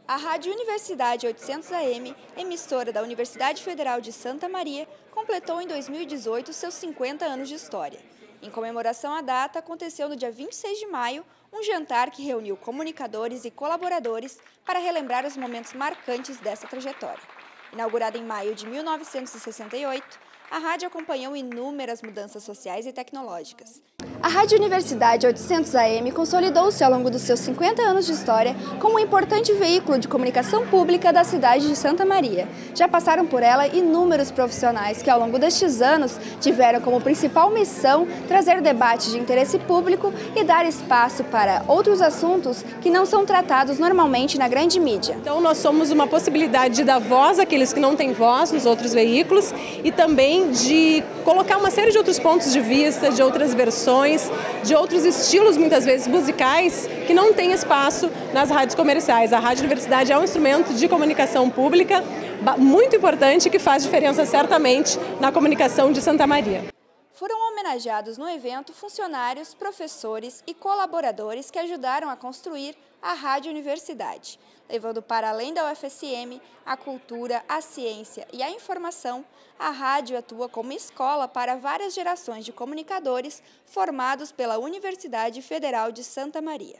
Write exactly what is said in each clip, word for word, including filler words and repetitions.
A Rádio Universidade oitocentos A M, emissora da Universidade Federal de Santa Maria, completou em dois mil e dezoito seus cinquenta anos de história. Em comemoração à data, aconteceu no dia vinte e seis de maio um jantar que reuniu comunicadores e colaboradores para relembrar os momentos marcantes dessa trajetória. Inaugurada em maio de mil novecentos e sessenta e oito, a rádio acompanhou inúmeras mudanças sociais e tecnológicas. A Rádio Universidade oitocentos A M consolidou-se ao longo dos seus cinquenta anos de história como um importante veículo de comunicação pública da cidade de Santa Maria. Já passaram por ela inúmeros profissionais que, ao longo destes anos, tiveram como principal missão trazer debates de interesse público e dar espaço para outros assuntos que não são tratados normalmente na grande mídia. Então, nós somos uma possibilidade de dar voz àqueles que não têm voz nos outros veículos e também de colocar uma série de outros pontos de vista, de outras versões, de outros estilos, muitas vezes musicais, que não tem espaço nas rádios comerciais. A Rádio Universidade é um instrumento de comunicação pública muito importante que faz diferença certamente na comunicação de Santa Maria. Foram homenageados no evento funcionários, professores e colaboradores que ajudaram a construir a Rádio Universidade, levando para além da U F S M a cultura, a ciência e a informação. A rádio atua como escola para várias gerações de comunicadores formados pela Universidade Federal de Santa Maria.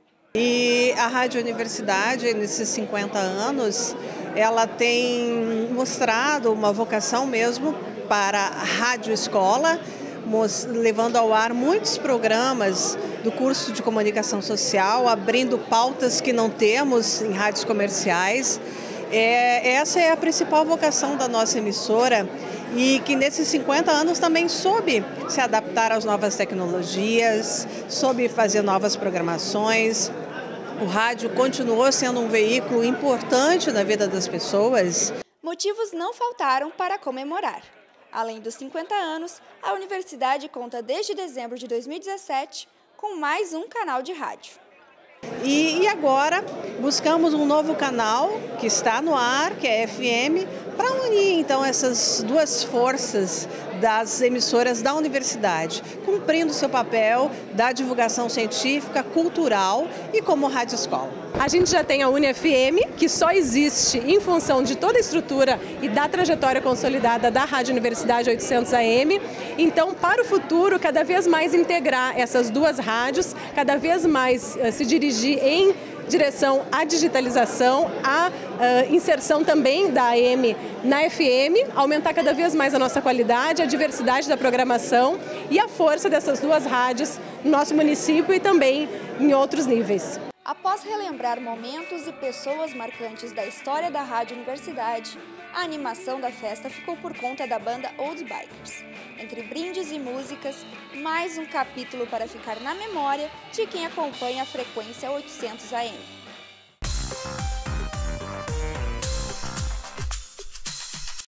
E a Rádio Universidade, nesses cinquenta anos, ela tem mostrado uma vocação mesmo para a rádio escola, levando ao ar muitos programas do curso de comunicação social, abrindo pautas que não temos em rádios comerciais. É, essa é a principal vocação da nossa emissora e que nesses cinquenta anos também soube se adaptar às novas tecnologias, soube fazer novas programações. O rádio continuou sendo um veículo importante na vida das pessoas. Motivos não faltaram para comemorar. Além dos cinquenta anos, a universidade conta desde dezembro de dois mil e dezessete com mais um canal de rádio. E, e agora buscamos um novo canal que está no ar, que é F M, para unir então essas duas forças das emissoras da universidade, cumprindo seu papel da divulgação científica, cultural e como rádio escola. A gente já tem a Uni F M, que só existe em função de toda a estrutura e da trajetória consolidada da Rádio Universidade oitocentos A M. Então, para o futuro, cada vez mais integrar essas duas rádios, cada vez mais uh, se dirigir em direção à digitalização, à uh, inserção também da A M na F M, aumentar cada vez mais a nossa qualidade, a diversidade da programação e a força dessas duas rádios no nosso município e também em outros níveis. Após relembrar momentos e pessoas marcantes da história da Rádio Universidade, a animação da festa ficou por conta da banda Old Bikers. Entre brindes e músicas, mais um capítulo para ficar na memória de quem acompanha a frequência oitocentos A M.